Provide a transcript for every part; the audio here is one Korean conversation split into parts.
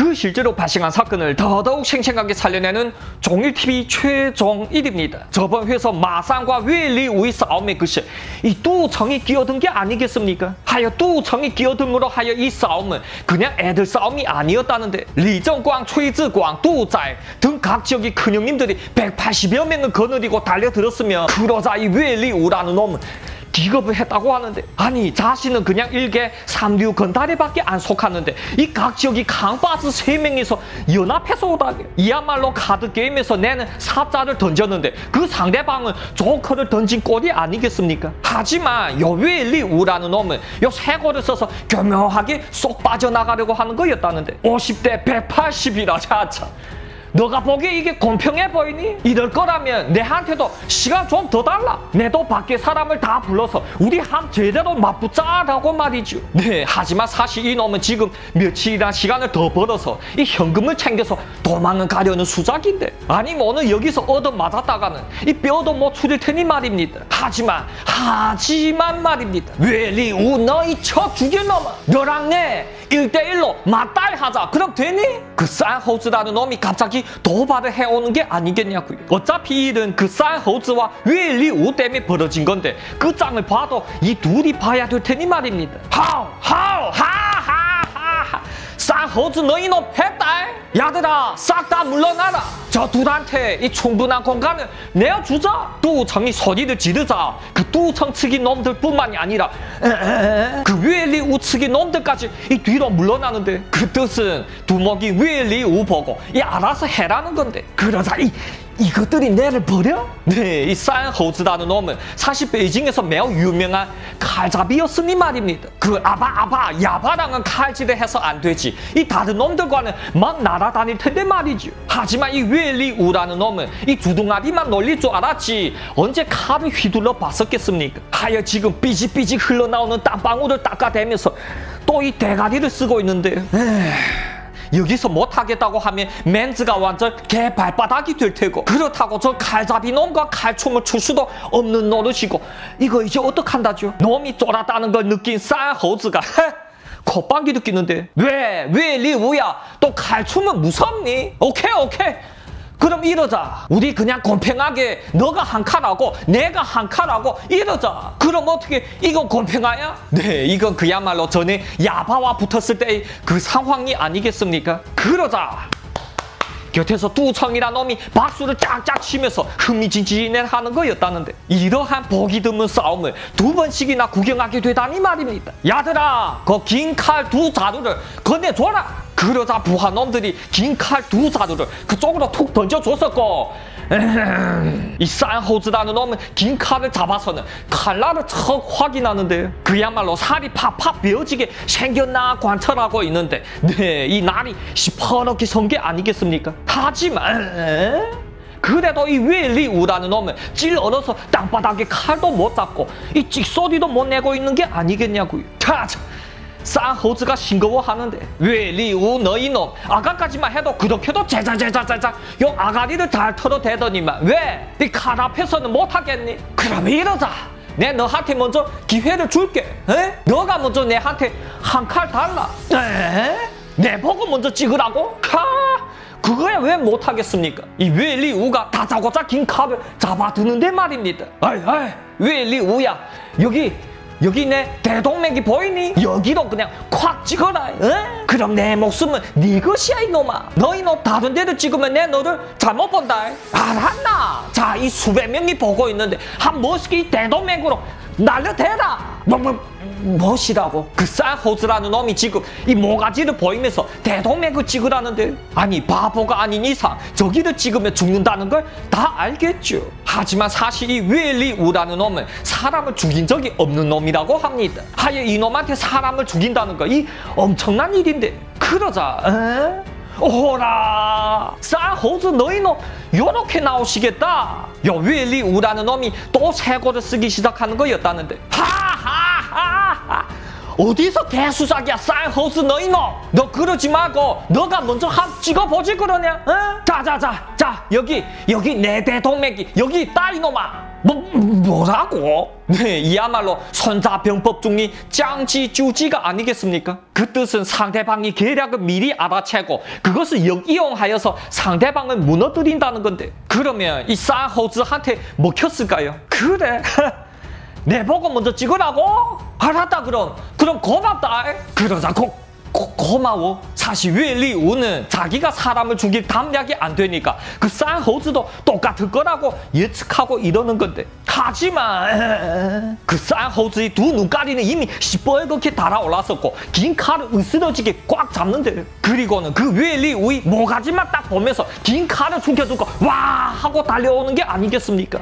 그 실제로 발생한 사건을 더더욱 생생하게 살려내는 종일TV 최종일입니다. 저번 회에서 마상과 웨이리우의 싸움의 끝에 이 뚜청이 끼어든 게 아니겠습니까? 하여 뚜청이 끼어듦으로 하여 이 싸움은 그냥 애들 싸움이 아니었다는데 리정광, 최지광, 뚜짤 등 각 지역의 큰형님들이 180여 명을 거느리고 달려들었으면 그러자 이 웨이리우라는 놈은 기겁을 했다고 하는데, 아니 자신은 그냥 일개 3류 건달에밖에 안 속하는데 이 각 지역이 강바스 3명이서 연합해서 오다니, 이야말로 카드게임에서 내는 사자를 던졌는데 그 상대방은 조커를 던진 꼴이 아니겠습니까? 하지만 요 웨이리우라는 놈은 요 새거를 써서 교묘하게 쏙 빠져나가려고 하는 거였다는데 50대 180이라 자차. 너가 보기에 이게 공평해 보이니? 이럴 거라면 내한테도 시간 좀 더 달라. 내도 밖에 사람을 다 불러서 우리 함 제대로 맞붙자라고 말이죠. 네, 하지만 사실 이놈은 지금 며칠이나 시간을 더 벌어서 이 현금을 챙겨서 도망을 가려는 수작인데, 아니면 오늘 여기서 얻어맞았다가는 이 뼈도 못 추릴 테니 말입니다. 하지만 말입니다. 웨이리우 너희 쳐 죽일 놈아, 너랑 내 1대1로 맞다이하자. 그럼 되니? 그 싼호즈라는 놈이 갑자기 도발을 해오는 게 아니겠냐고요. 어차피 이 일은 그 싼호즈와 웨이리우 때문에 벌어진 건데 그 짱을 봐도 이 둘이 봐야 될 테니 말입니다. 하하하하 싼호즈 너희 놈 했다. 야들아 싹 다 물러나라. 저 둘한테 이 충분한 공간을 내어주자. 뚜청이 소리를 지르자 그 뚜청 측의 놈들 뿐만이 아니라 그 웨이리우 측의 놈들까지 이 뒤로 물러나는데, 그 뜻은 두목이 웨이리우 보고 이 알아서 해라는 건데, 그러자 이것들이 내를 버려? 네, 이 싼호즈라는 놈은 사실 베이징에서 매우 유명한 칼잡이였으니 말입니다. 그 야바랑은 칼질을 해서 안 되지. 이 다른 놈들과는 막 날아다닐 텐데 말이죠. 하지만 이 웨이리우라는 놈은 이 두둥아리만 놀릴 줄 알았지 언제 칼을 휘둘러 봤었겠습니까? 하여 지금 삐직삐직 흘러나오는 땀방울을 닦아대면서 또 이 대가리를 쓰고 있는데, 여기서 못하겠다고 하면 멘즈가 완전 개 발바닥이 될 테고, 그렇다고 저 칼잡이 놈과 칼춤을 출 수도 없는 노릇이고, 이거 이제 어떡한다죠? 놈이 쫄았다는 걸 느낀 싼호즈가 콧방귀 느끼는데, 왜 리우야 또 칼춤은 무섭니? 오케이 그럼 이러자. 우리 그냥 공평하게 너가 한 칼하고 내가 한 칼하고 이러자. 그럼 어떻게 이건 공평하냐? 네, 이건 그야말로 전에 야바와 붙었을 때의 그 상황이 아니겠습니까? 그러자. 곁에서 뚜청이란 놈이 박수를 짝짝 치면서 흥미진진해하는 거였다는데, 이러한 보기 드문 싸움을 2번씩이나 구경하게 되다니 말입니다. 야들아 그 긴 칼 2자루를 건네줘라. 그러자 부하놈들이 긴 칼 2자루를 그쪽으로 툭 던져줬었고, 이 싼호즈라는 놈은 긴 칼을 잡아서는 칼날을 척 확인하는데 그야말로 살이 팍팍 베어지게 생겼나 관찰하고 있는데, 네, 이 날이 시퍼렇게 선 게 아니겠습니까? 하지만 그래도 이 웨이리우라는 놈은 찔 얼어서 땅바닥에 칼도 못 잡고 이 찍소리도 못 내고 있는 게 아니겠냐고요. 자, 싼호즈가 싱거워하는데, 웨이리우 너희 놈 아까까지만 해도 그렇게도 제자제자 요 아가리를 잘 털어대더니만 왜 네 칼 앞에서는 못하겠니? 그럼 이러자. 내 너한테 먼저 기회를 줄게. 너가 먼저 내한테 한 칼 달라. 내 보고 먼저 찍으라고? 그거야 왜 못하겠습니까? 이 웨이리우가 다짜고짜 긴 칼을 잡아두는데 말입니다. 웨이리우야 여기 내 대동맥이 보이니? 여기로 그냥 콱 찍어라. 그럼 내 목숨은 네 것이야 이놈아. 너희 놈 다른 데를 찍으면 내 너를 잘못 본다. 알았나? 자, 이 수백 명이 보고 있는데 한 멋있게 이 대동맥으로 날려대라. 무엇이라고? 그 싼호즈라는 놈이 지금 이 모가지를 보이면서 대동맥을 찍으라는데, 아니 바보가 아닌 이상 저기를 찍으면 죽는다는 걸 다 알겠죠. 하지만 사실 이 웨이리우라는 놈은 사람을 죽인 적이 없는 놈이라고 합니다. 하여 이놈한테 사람을 죽인다는 거 이 엄청난 일인데, 그러자 오라 싼호즈 너희 놈 요렇게 나오시겠다. 요 웨이리우라는 놈이 또 새고를 쓰기 시작하는 거였다는데, 하하하하 어디서 개수작이야 싼호즈 너희 놈. 너 그러지 말고 너가 먼저 한 찍어보지 그러냐? 자자자 여기 내 대동맥이 여기 있다 이놈아. 뭐라고? 네, 이야말로 손자병법 중의 짱지쭈지가 아니겠습니까? 그 뜻은 상대방이 계략을 미리 알아채고 그것을 역이용하여서 상대방을 무너뜨린다는 건데, 그러면 이 쌍호즈한테 먹혔을까요? 그래. 내 보고 먼저 찍으라고? 알았다. 그럼 고맙다. 그러자 고마워. 사실 웨리우는 자기가 사람을 죽일 담력이 안 되니까 그 쌍호즈도 똑같을 거라고 예측하고 이러는 건데, 하지만 그 쌍호즈의 두 눈가리는 이미 시뻘겋게 달아올랐었고 긴 칼을 으스러지게 꽉 잡는데, 그리고는 그 웨리우의 모가지만 딱 보면서 긴 칼을 숨겨두고 와 하고 달려오는 게 아니겠습니까?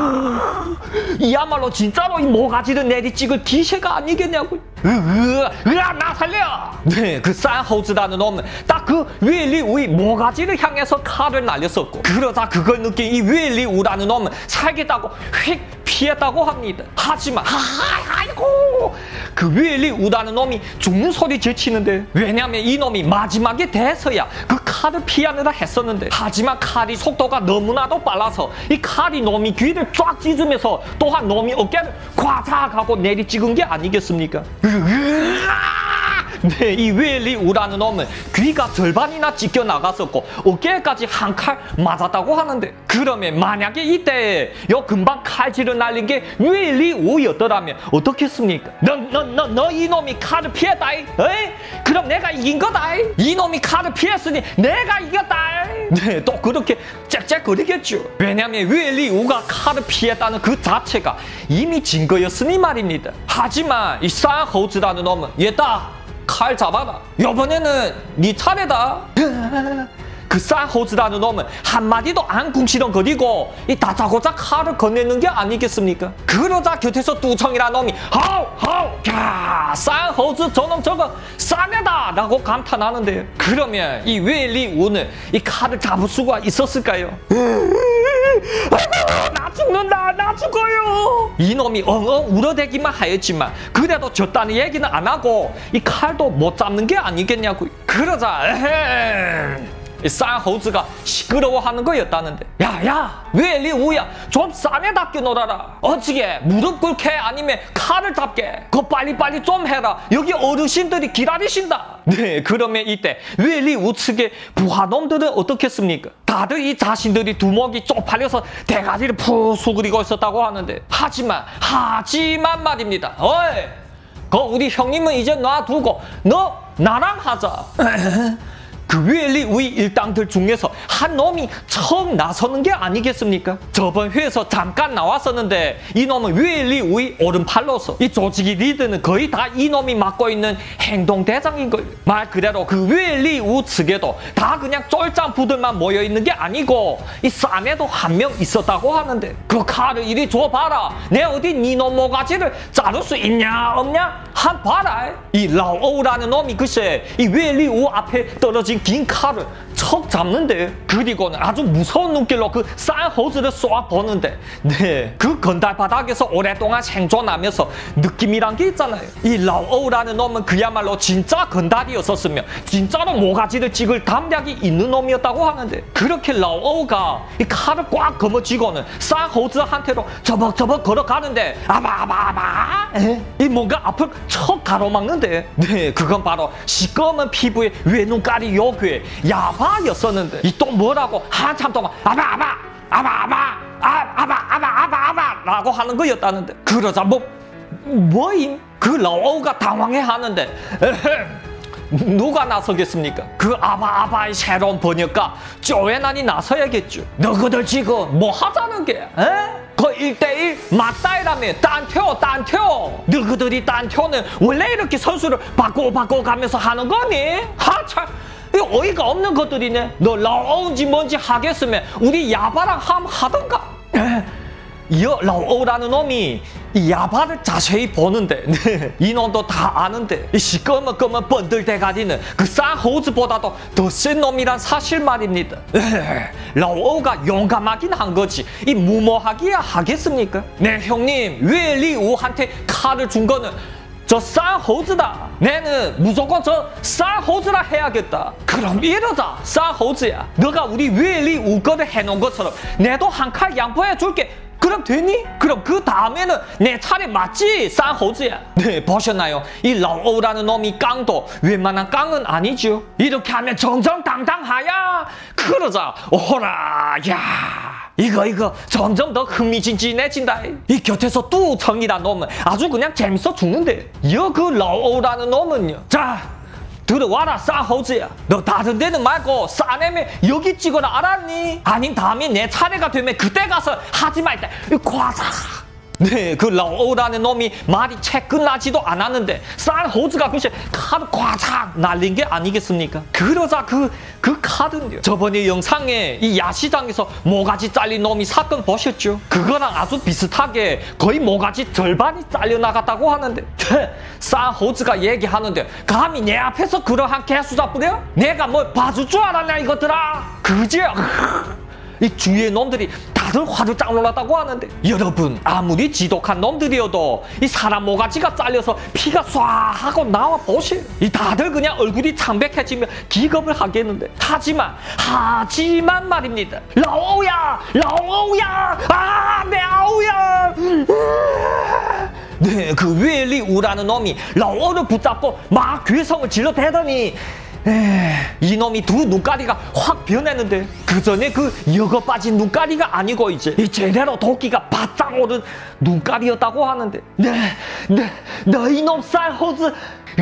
이야말로 진짜로 이 모가지를 내리찍을 기세가 아니겠냐고. 나 살려! 네, 그 쌍호즈라는 놈은 딱 그 웨리우의 모가지를 향해서 칼을 날렸었고, 그러자 그걸 느낀 이 웨리우라는 놈은 살겠다고 휙 피했다고 합니다. 하지만 아이고, 그 웨리우라는 놈이 죽는 소리 제치는데, 왜냐면 이 놈이 마지막에 돼서야 그 칼을 피하느라 했었는데, 하지만 칼이 속도가 너무나도 빨라서 이 칼이 놈이 귀를 쫙 찢으면서 또한 놈이 어깨를 꽉 하고 내리찍은 게 아니겠습니까? 네, 이 웨리우라는 놈은 귀가 절반이나 찢겨 나갔었고 어깨까지 한 칼 맞았다고 하는데, 그러면 만약에 이때 요 금방 칼질을 날린 게 웨리우였더라면 어떻겠습니까? 너 이놈이 칼을 피했다. 에이? 그럼 내가 이긴 거다. 이놈이 칼을 피했으니 내가 이겼다. 네, 또 그렇게 짹짹거리겠죠. 왜냐면 웨리우가 칼을 피했다는 그 자체가 이미 증거였으니 말입니다. 하지만 이 쌍호즈라는 놈은 얘다, 칼 잡아라. 이번에는 네 차례다. 그 쌍호즈라는 놈은 한마디도 안 궁시렁거리고 이 다짜고짜 칼을 건네는 게 아니겠습니까? 그러자 곁에서 뚜청이라는 놈이 하우 야, 쌍호즈 저놈 저거 싸매다 라고 감탄하는데요. 그러면 이 웨리우는 이 칼을 잡을 수가 있었을까요? 나 죽는다, 나 죽어요. 이놈이 엉엉 울어대기만 하였지만 그래도 졌다는 얘기는 안 하고 이 칼도 못 잡는 게 아니겠냐고. 그러자 이 쌍호즈가 시끄러워하는 거였다는데, 야 웨리우야, 좀 싸매답게 놀아라. 어찌게 무릎 꿇게 아니면 칼을 잡게 그거 빨리빨리 좀 해라. 여기 어르신들이 기다리신다. 네, 그러면 이때 웨리우 측의 부하놈들은 어떻겠습니까? 다들 이 자신들이 두목이 쪽팔려서 대가리를 푹 수그리고 있었다고 하는데, 하지만 말입니다. 어이, 우리 형님은 이제 놔두고 너 나랑 하자. 그 웨리우의 일당들 중에서 한 놈이 처음 나서는 게 아니겠습니까? 저번 회에서 잠깐 나왔었는데 이 놈은 웨리우의 오른팔로서 이 조직의 리드는 거의 다 이 놈이 맡고 있는 행동대장인걸. 말 그대로 그 웨리우 측에도 다 그냥 쫄짱부들만 모여있는 게 아니고 이 쌈에도 한 명 있었다고 하는데, 그 칼을 이리 줘봐라. 내 어디 니 놈 모가지를 자를 수 있냐 없냐? 한 봐라. 이 라오라는 놈이 글쎄 이 웨리우 앞에 떨어진 긴 칼을 척 잡는데, 그리고는 아주 무서운 눈길로 그 쌍호즈를 쏘아보는데, 네, 그 건달 바닥에서 오랫동안 생존하면서 느낌이란 게 있잖아요. 이 라오라는 놈은 그야말로 진짜 건달이었었으며 진짜로 모가지를 찍을 담력이 있는 놈이었다고 하는데, 그렇게 라오가 이 칼을 꽉 거머쥐고는 쌍호즈한테로 저벅저벅 걸어가는데, 아바아바아바 이 뭔가 앞을 척 가로막는데, 네, 그건 바로 시꺼먼 피부에 외눈깔이 요괴 야바였었는데, 이 또 뭐라고 한참 동안 아바아바 라고 하는 거였다는데, 그러자 뭐임? 그 라오가 당황해 하는데, 누가 나서겠습니까? 그 아바아바의 새로운 번역가 쪼에난이 나서야겠죠. 너희들 지금 뭐 하자는 게? 그 1대1 맞다이라며. 딴텨. 너희들이 딴텨는 원래 이렇게 선수를 바꿔 가면서 하는 거니? 하참, 이거 어이가 없는 것들이네. 너 라오인지 뭔지 하겠으면 우리 야바랑 함 하던가. 이 라오라는 놈이 이 야바를 자세히 보는데, 네, 이 놈도 다 아는데 이 시꺼먼 번들 대가리는 그 쌍호즈보다도 더 센 놈이란 사실 말입니다. 라오가 용감하긴 한 거지 이 무모하기야 하겠습니까? 네, 형님, 웨리우한테 칼을 준 거는 저 쌍호즈다. 내는 무조건 저 쌍호즈라 해야겠다. 그럼 이러자, 쌍호즈야, 너가 우리 웨리우 거를 해놓은 것처럼 내도 한 칼 양보해 줄게. 그럼 되니? 그럼 그 다음에는 내 차례 맞지? 쌍호즈야. 네, 보셨나요? 이 라오라는 놈이 깡도 웬만한 깡은 아니죠. 이렇게 하면 정정당당하야. 그러자 오라. 야, 이거 점점 더 흥미진진해진다. 이 곁에서 뚜청이란 놈은 아주 그냥 재밌어 죽는데, 여 그 라오라는 놈은요. 자, 들어와라 쌍호즈야. 너 다른 데는 말고 싸내면 여기 찍어라, 알았니? 아님 다음에 내 차례가 되면 그때 가서 하지 말때 과자. 네, 그 라오라는 놈이 말이 채 끝나지도 않았는데 쌍호즈가 글쎄 카드 과장 날린 게 아니겠습니까? 그러자 그 카드는요, 저번에 영상에 이 야시장에서 모가지 잘린 놈이 사건 보셨죠? 그거랑 아주 비슷하게 거의 모가지 절반이 잘려나갔다고 하는데, 쌍호즈가 얘기하는데 감히 내 앞에서 그러한 개수작 부려? 내가 뭘 봐줄 줄 알았냐 이것들아. 그지? 이 주위의 놈들이 다들 화들짝 놀랐다고 하는데, 여러분 아무리 지독한 놈들이어도 이 사람 모가지가 잘려서 피가 쏴 하고 나와 보세요. 이 다들 그냥 얼굴이 창백해지면 기겁을 하겠는데, 하지만 말입니다. 라오야 아, 내 아우야. 네, 그 웨리 우라는 놈이 라오를 붙잡고 막 괴성을 질러대더니 이 놈이 두 눈가리가 확 변했는데, 그 전에 그 여거 빠진 눈가리가 아니고 이제 이 제대로 도끼가 바짝 오른 눈가리였다고 하는데, 너 이놈 쌀호즈,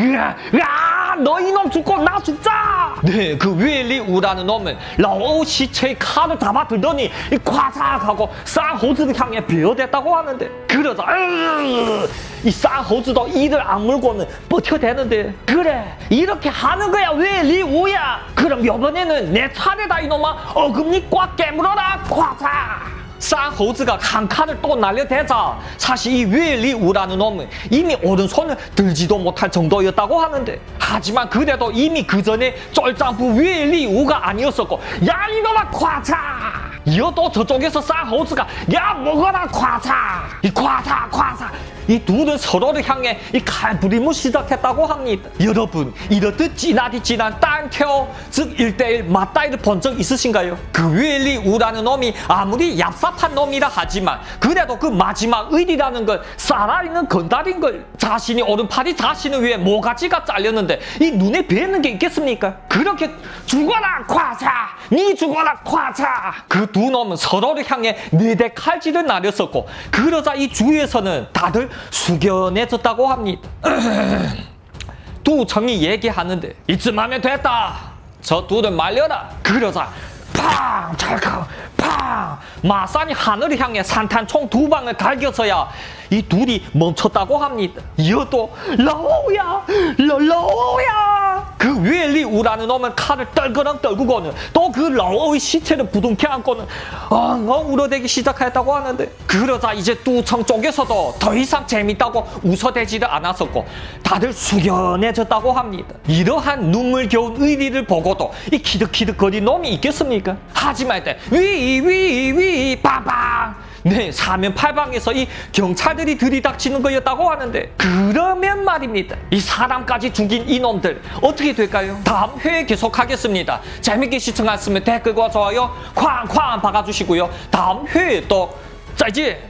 너 이놈 죽고 나 죽자. 네, 그 웨리 우라는 놈은 라오 시체의 칼을 잡아들더니 이 과삭하고 쌀호즈를 향해 베어댔다고 하는데, 그러자 이 쌍호즈도 이를 안 물고는 버텨대는데, 그래 이렇게 하는 거야 웨리 우야. 그럼 이번에는 내 차례다 이놈아. 어금니 꽉 깨물어라. 과삭. 쌍호즈가 한 칸을 또 날려대자 사실 이 웨리 우라는 놈은 이미 오른손을 들지도 못할 정도였다고 하는데, 하지만 그래도 이미 그 전에 쫄짱부 웨리 우가 아니었었고, 야 이놈아 과자. 이어도 저쪽에서 쌍호즈가 야 먹어라 과자. 이 과자. 이 둘은 서로를 향해 이 칼부림을 시작했다고 합니다. 여러분 이렇듯 진한 딴켜, 즉 1대1 맞다이를 본 적 있으신가요? 그 웨리 우라는 놈이 아무리 얍삽한 놈이라 하지만 그래도 그 마지막 의리라는 걸 살아있는 건달인 걸. 자신이 오른팔이 자신을 위해 모가지가 잘렸는데 이 눈에 뵈는 게 있겠습니까? 그렇게 죽어라 과자, 니 죽어라 과자. 그 두 놈은 서로를 향해 4대 칼질을 날렸었고, 그러자 이 주위에서는 다들 숙연해졌다고 합니다. 두청이 얘기하는데, 이쯤 하면 됐다. 저 둘을 말려라. 그러자 팡! 찰칵! 팡! 마산이 하늘을 향해 산탄총 2방을 갈겨서야 이 둘이 멈췄다고 합니다. 이어도 라오야! 그 웨리 우라는 놈은 칼을 떨그렁 떨구고는 또 그 라오의 시체를 부둥켜 안고는 엉엉 울어대기 시작했다고 하는데, 그러자 이제 두청 쪽에서도 더 이상 재밌다고 웃어대지를 않았었고 다들 숙연해졌다고 합니다. 이러한 눈물겨운 의리를 보고도 이 키득키득거린 놈이 있겠습니까? 하지만 때 위 빠방. 네, 사면팔방에서 이 경찰들이 들이닥치는 거였다고 하는데, 그러면 말입니다, 이 사람까지 죽인 이놈들 어떻게 될까요? 다음 회에 계속하겠습니다. 재밌게 시청하셨으면 댓글과 좋아요 쾅쾅 박아주시고요. 다음 회에 또 짜이지.